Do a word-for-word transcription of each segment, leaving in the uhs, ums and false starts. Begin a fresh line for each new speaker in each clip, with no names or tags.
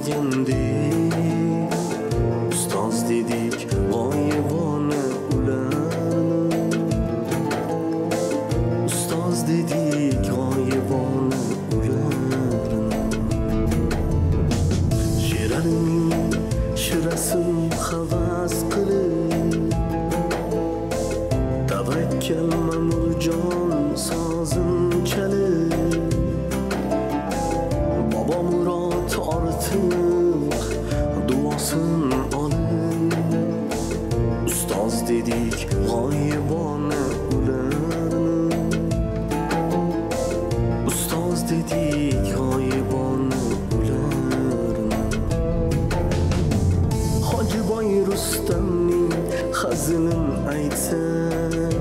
qolgandek, ustoz dedik g'oyibona ularni, ustoz dedik g'oyibona ularni. She'rlarning shirasin havas qilib, tavakkal Ma'murjon sozin chalib, Bobomurod ortiq duosin olib, ustoz dedik g'oyibona ularni, ustoz dedik g'oyibona ularni. Hojiboy Rustamning hazilin aytsak,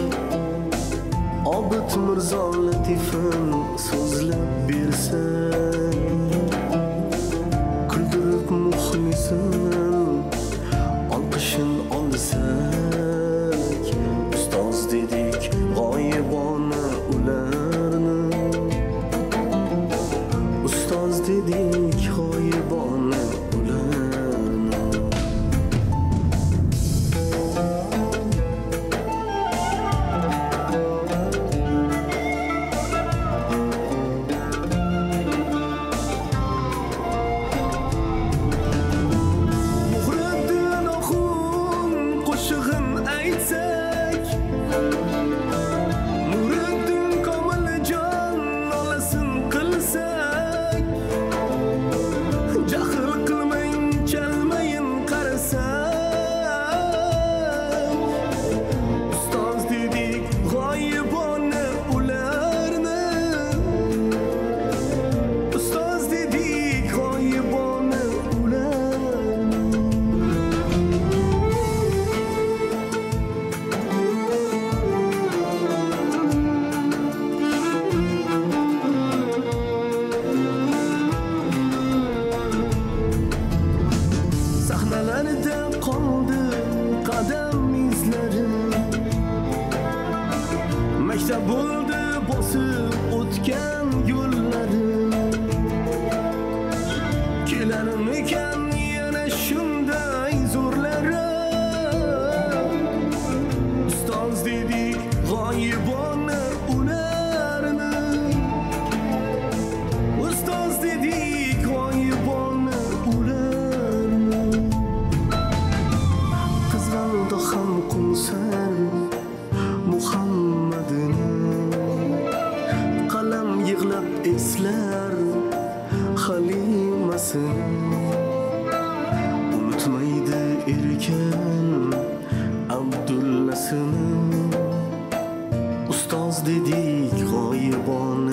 Obid Mirzo latifin so'zlab bersak, kuldirib muxlisin olqishin olsak, ustoz dedik g'oyibona ularni, ustoz dedik g'oyibona ularni. Sahnalarda qoldi qadam izlari, maktab bo'ldi bosib o'tgan yo'llari. Kelarmikan yana shunday zo'rlari, ustoz dedik g'oyibona ularni, ustoz dedik g'oyibona ularni. Qizg'aldi ham Qumsar Muhammadini, qalam yig'lab eslar Halimasini. Unutmaydi erkan Abdullasini, ustoz dedik g'oyibona